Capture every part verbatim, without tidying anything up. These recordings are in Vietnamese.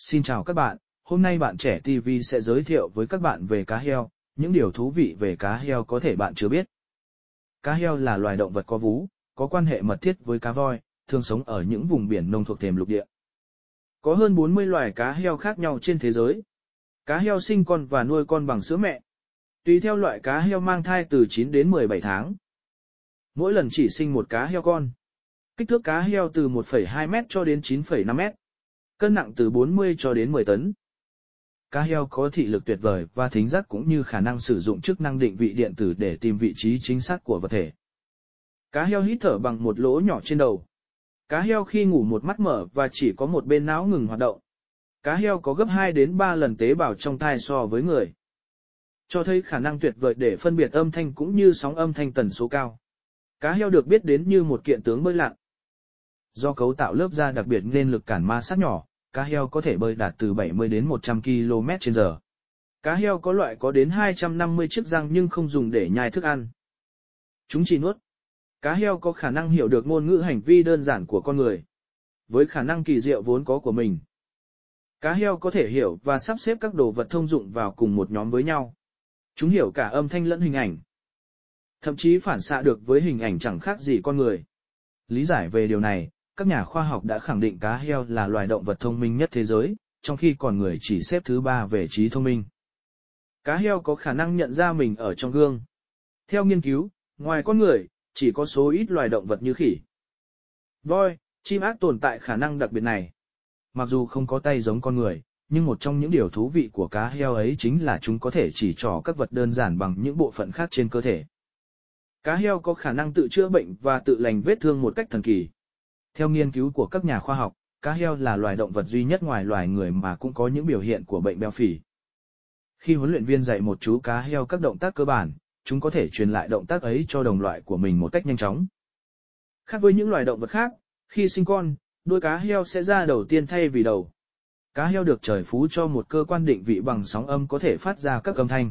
Xin chào các bạn, hôm nay Bạn Trẻ ti vi sẽ giới thiệu với các bạn về cá heo, những điều thú vị về cá heo có thể bạn chưa biết. Cá heo là loài động vật có vú, có quan hệ mật thiết với cá voi, thường sống ở những vùng biển nông thuộc thềm lục địa. Có hơn bốn mươi loài cá heo khác nhau trên thế giới. Cá heo sinh con và nuôi con bằng sữa mẹ. Tùy theo loại cá heo mang thai từ chín đến mười bảy tháng. Mỗi lần chỉ sinh một cá heo con. Kích thước cá heo từ một phẩy hai mét cho đến chín phẩy năm mét. Cân nặng từ bốn mươi cho đến mười tấn. Cá heo có thị lực tuyệt vời và thính giác cũng như khả năng sử dụng chức năng định vị điện tử để tìm vị trí chính xác của vật thể. Cá heo hít thở bằng một lỗ nhỏ trên đầu. Cá heo khi ngủ một mắt mở và chỉ có một bên não ngừng hoạt động. Cá heo có gấp hai đến ba lần tế bào trong tai so với người. Cho thấy khả năng tuyệt vời để phân biệt âm thanh cũng như sóng âm thanh tần số cao. Cá heo được biết đến như một kiện tướng bơi lặn. Do cấu tạo lớp da đặc biệt nên lực cản ma sát nhỏ, cá heo có thể bơi đạt từ bảy mươi đến một trăm ki lô mét trên giờ. Cá heo có loại có đến hai trăm năm mươi chiếc răng nhưng không dùng để nhai thức ăn. Chúng chỉ nuốt. Cá heo có khả năng hiểu được ngôn ngữ hành vi đơn giản của con người. Với khả năng kỳ diệu vốn có của mình, cá heo có thể hiểu và sắp xếp các đồ vật thông dụng vào cùng một nhóm với nhau. Chúng hiểu cả âm thanh lẫn hình ảnh. Thậm chí phản xạ được với hình ảnh chẳng khác gì con người. Lý giải về điều này, các nhà khoa học đã khẳng định cá heo là loài động vật thông minh nhất thế giới, trong khi con người chỉ xếp thứ ba về trí thông minh. Cá heo có khả năng nhận ra mình ở trong gương. Theo nghiên cứu, ngoài con người, chỉ có số ít loài động vật như khỉ, voi, chim ác tồn tại khả năng đặc biệt này. Mặc dù không có tay giống con người, nhưng một trong những điều thú vị của cá heo ấy chính là chúng có thể chỉ trỏ các vật đơn giản bằng những bộ phận khác trên cơ thể. Cá heo có khả năng tự chữa bệnh và tự lành vết thương một cách thần kỳ. Theo nghiên cứu của các nhà khoa học, cá heo là loài động vật duy nhất ngoài loài người mà cũng có những biểu hiện của bệnh béo phì. Khi huấn luyện viên dạy một chú cá heo các động tác cơ bản, chúng có thể truyền lại động tác ấy cho đồng loại của mình một cách nhanh chóng. Khác với những loài động vật khác, khi sinh con, đuôi cá heo sẽ ra đầu tiên thay vì đầu. Cá heo được trời phú cho một cơ quan định vị bằng sóng âm có thể phát ra các âm thanh.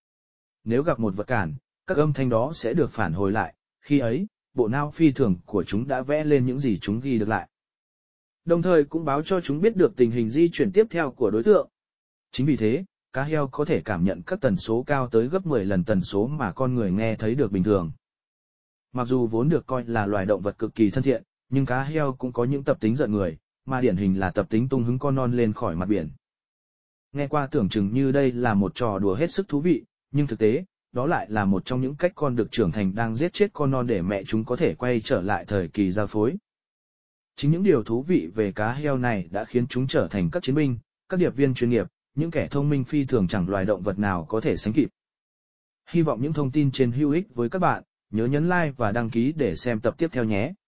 Nếu gặp một vật cản, các âm thanh đó sẽ được phản hồi lại, khi ấy, bộ não phi thường của chúng đã vẽ lên những gì chúng ghi được lại. Đồng thời cũng báo cho chúng biết được tình hình di chuyển tiếp theo của đối tượng. Chính vì thế, cá heo có thể cảm nhận các tần số cao tới gấp mười lần tần số mà con người nghe thấy được bình thường. Mặc dù vốn được coi là loài động vật cực kỳ thân thiện, nhưng cá heo cũng có những tập tính giận người, mà điển hình là tập tính tung hứng con non lên khỏi mặt biển. Nghe qua tưởng chừng như đây là một trò đùa hết sức thú vị, nhưng thực tế, đó lại là một trong những cách con được trưởng thành đang giết chết con non để mẹ chúng có thể quay trở lại thời kỳ giao phối. Chính những điều thú vị về cá heo này đã khiến chúng trở thành các chiến binh, các điệp viên chuyên nghiệp, những kẻ thông minh phi thường chẳng loài động vật nào có thể sánh kịp. Hy vọng những thông tin trên hữu ích với các bạn, nhớ nhấn like và đăng ký để xem tập tiếp theo nhé.